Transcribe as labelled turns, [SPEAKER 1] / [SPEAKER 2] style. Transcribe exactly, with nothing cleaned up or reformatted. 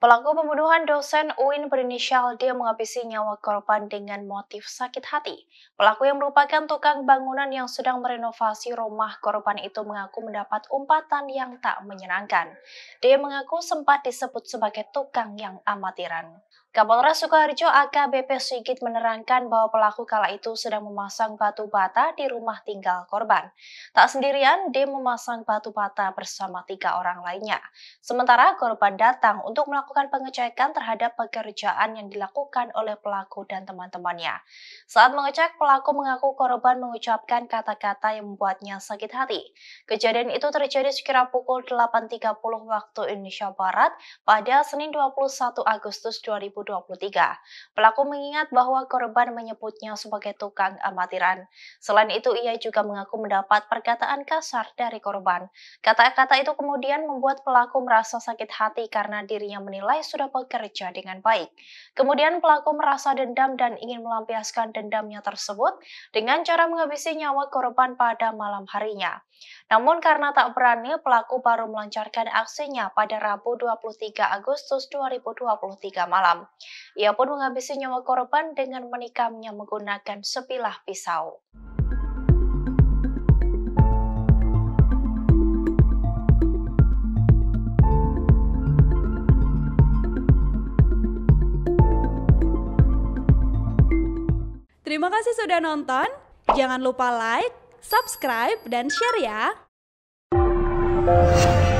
[SPEAKER 1] Pelaku pembunuhan dosen U I N berinisial D menghabisi nyawa korban dengan motif sakit hati. Pelaku yang merupakan tukang bangunan yang sedang merenovasi rumah korban itu mengaku mendapat umpatan yang tak menyenangkan. D mengaku sempat disebut sebagai tukang yang amatiran. Kapolres Sukoharjo A K B P Sigit menerangkan bahwa pelaku kala itu sedang memasang batu bata di rumah tinggal korban. Tak sendirian, D memasang batu bata bersama tiga orang lainnya. Sementara korban datang untuk melakukan pengecekan terhadap pekerjaan yang dilakukan oleh pelaku dan teman-temannya. Saat mengecek, pelaku mengaku korban mengucapkan kata-kata yang membuatnya sakit hati. Kejadian itu terjadi sekira pukul delapan tiga puluh waktu Indonesia Barat pada Senin dua puluh satu Agustus dua ribu dua puluh tiga. Pelaku mengingat bahwa korban menyebutnya sebagai tukang amatiran. Selain itu, ia juga mengaku mendapat perkataan kasar dari korban. Kata-kata itu kemudian membuat pelaku merasa sakit hati karena dirinya menilai sudah bekerja dengan baik. Kemudian pelaku merasa dendam dan ingin melampiaskan dendamnya tersebut dengan cara menghabisi nyawa korban pada malam harinya. Namun karena tak berani, pelaku baru melancarkan aksinya pada Rabu dua puluh tiga Agustus dua ribu dua puluh tiga malam. Ia pun menghabisi nyawa korban dengan menikamnya menggunakan sebilah pisau.
[SPEAKER 2] Terima kasih sudah nonton. Jangan lupa like, subscribe, dan share ya.